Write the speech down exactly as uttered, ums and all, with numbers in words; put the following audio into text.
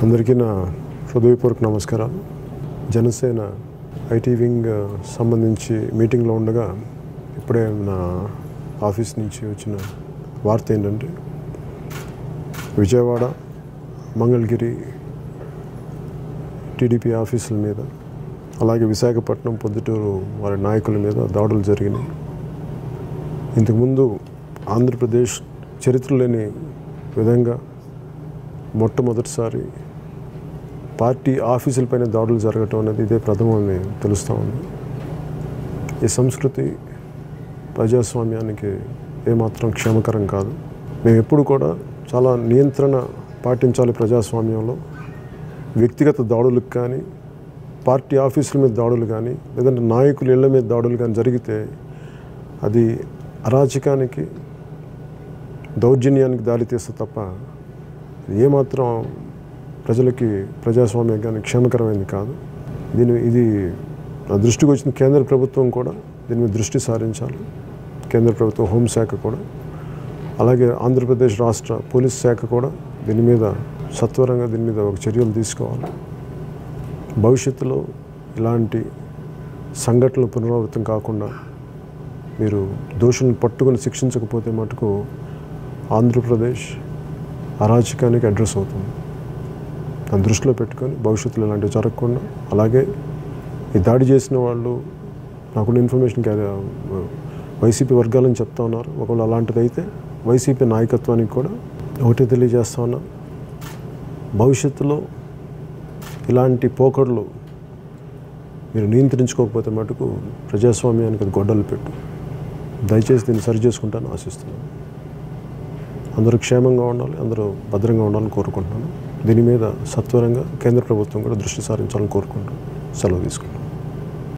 అందరికీ నా హృదయపూర్వక నమస్కారాలు. జనసేన ఐటీ వింగ్ సంబంధించి మీటింగ్లో ఉండగా ఇప్పుడే నా ఆఫీస్ నుంచి వచ్చిన వార్త ఏంటంటే విజయవాడ, మంగళగిరి టీడీపీ ఆఫీసుల మీద, అలాగే విశాఖపట్నం, పొద్దుటూరు వారి నాయకుల మీద దాడులు జరిగినాయి. ఇంతకుముందు ఆంధ్రప్రదేశ్ చరిత్ర లేని విధంగా మొట్టమొదటిసారి పార్టీ ఆఫీసులపైన దాడులు జరగటం అనేది ఇదే ప్రథమని తెలుస్తూ ఉంది. ఈ సంస్కృతి ప్రజాస్వామ్యానికి ఏమాత్రం క్షేమకరం కాదు. మేము ఎప్పుడు కూడా చాలా నియంత్రణ పాటించాలి ప్రజాస్వామ్యంలో. వ్యక్తిగత దాడులకు కానీ, పార్టీ ఆఫీసుల మీద దాడులు కానీ, లేదంటే నాయకుల ఇళ్ల మీద దాడులు కానీ జరిగితే అది అరాచకానికి, దౌర్జన్యానికి దారితీస్తే తప్ప ఏమాత్రం ప్రజలకి, ప్రజాస్వామ్యానికి క్షేమకరమైనది కాదు. దీని ఇది నా దృష్టికి వచ్చిన కేంద్ర ప్రభుత్వం కూడా దీని మీద దృష్టి సారించాలి. కేంద్ర ప్రభుత్వం హోంశాఖ కూడా, అలాగే ఆంధ్రప్రదేశ్ రాష్ట్ర పోలీస్ శాఖ కూడా దీని మీద సత్వరంగా దీని మీద ఒక చర్యలు తీసుకోవాలి. భవిష్యత్తులో ఇలాంటి సంఘటనలు పునరావృతం కాకుండా మీరు దోషులను పట్టుకొని శిక్షించకపోతే మటుకు ఆంధ్రప్రదేశ్ అరాచకానికి అడ్రస్ అవుతుంది. దాన్ని దృష్టిలో పెట్టుకొని భవిష్యత్తులో ఇలాంటివి జరగకుండా, అలాగే ఈ దాడి చేసిన వాళ్ళు నాకున్న ఇన్ఫర్మేషన్ వైసీపీ వర్గాలని చెప్తా ఉన్నారు. ఒకవేళ అలాంటిది అయితే వైసీపీ నాయకత్వానికి కూడా ఒకటే తెలియజేస్తా ఉన్నా, భవిష్యత్తులో ఇలాంటి పోకడలు మీరు నియంత్రించుకోకపోతే మటుకు ప్రజాస్వామ్యానికి అది గొడ్డలు పెట్టు. దయచేసి దీన్ని సరి చేసుకుంటానని ఆశిస్తున్నాను. అందరూ క్షేమంగా ఉండాలి, అందరూ భద్రంగా ఉండాలని కోరుకుంటున్నాను. దీని మీద సత్వరంగా కేంద్ర ప్రభుత్వం కూడా దృష్టి సారించాలని కోరుకుంటూ సెలవు తీసుకుంటాను.